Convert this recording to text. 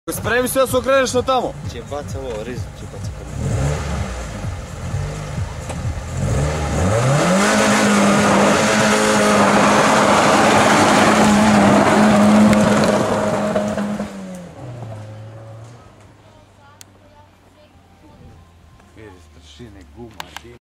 Spremi se da se okreneš na tamo. Će baca ovo, rizik će baca kod Vidi, stršine, guma,